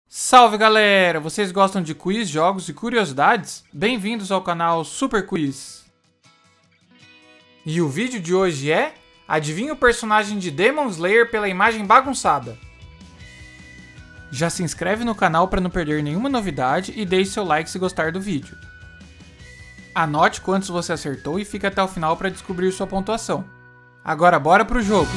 Salve galera! Vocês gostam de quiz, jogos e curiosidades? Bem-vindos ao canal Super Quiz! E o vídeo de hoje é... Adivinha o personagem de Demon Slayer pela imagem bagunçada? Já se inscreve no canal para não perder nenhuma novidade e deixe seu like se gostar do vídeo. Anote quantos você acertou e fique até o final para descobrir sua pontuação. Agora bora pro jogo!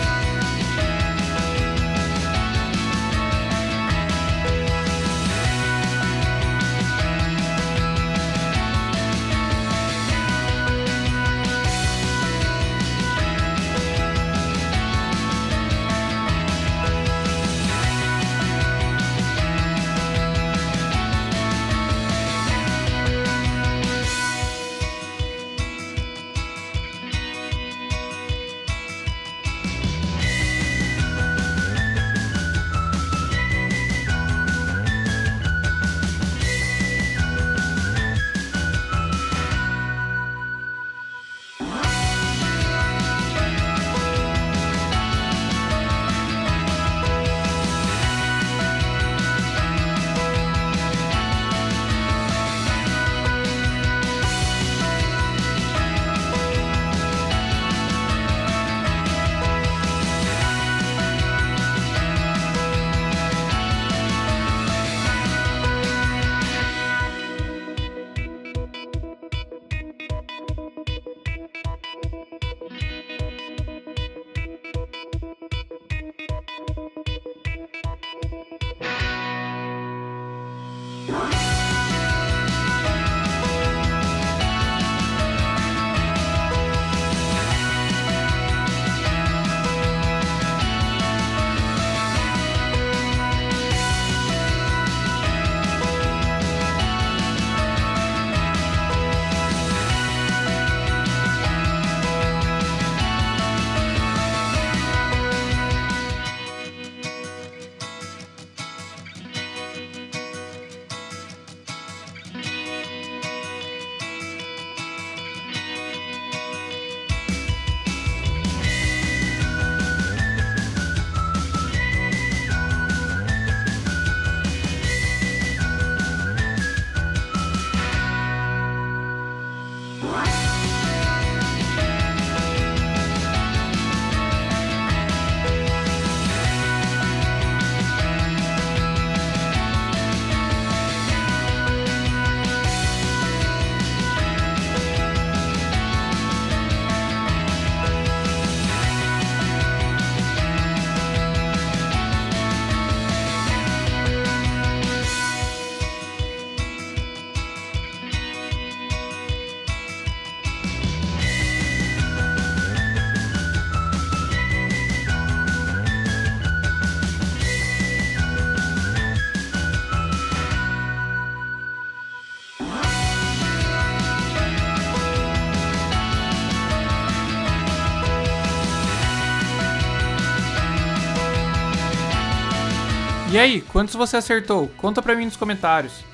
E aí, quantos você acertou? Conta pra mim nos comentários.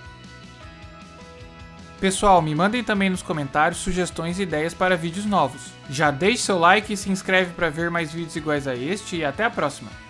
Pessoal, me mandem também nos comentários sugestões e ideias para vídeos novos. Já deixe seu like e se inscreve para ver mais vídeos iguais a este e até a próxima.